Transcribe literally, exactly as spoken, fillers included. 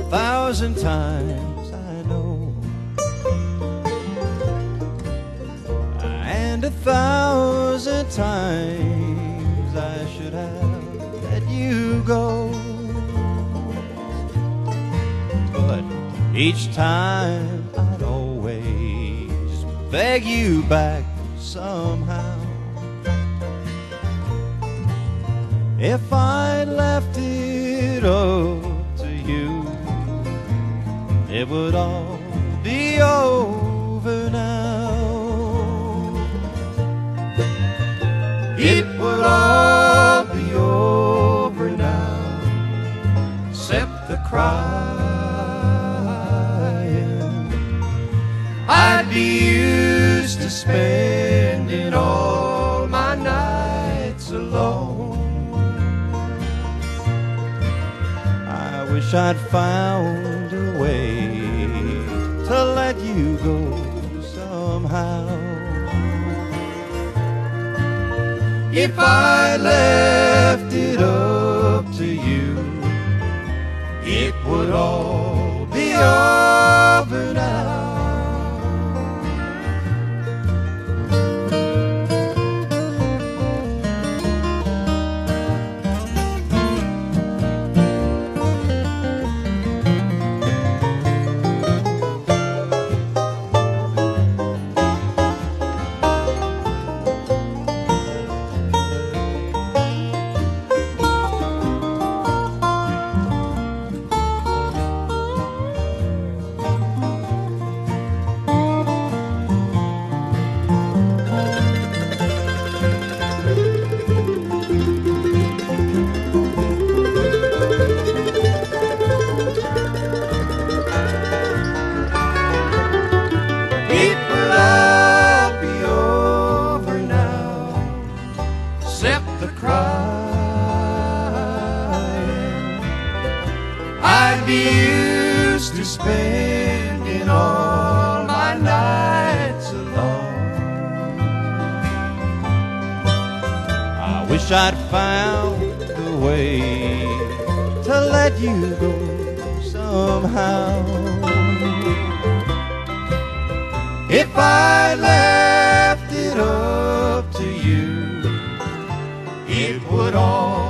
thousand times, I know, and a thousand times I should have let you go. But each time I'd always beg you back somehow. If I left it up to you, it would all be over now. It would all be over now, except the crying. I'd be used to spending all my nights alone. I wish I'd found a way to let you go somehow. If I left it up to you, it would all be over now. I'd be used to spending all my nights alone. I wish I'd found a way to let you go somehow. If I left it up to you, it would all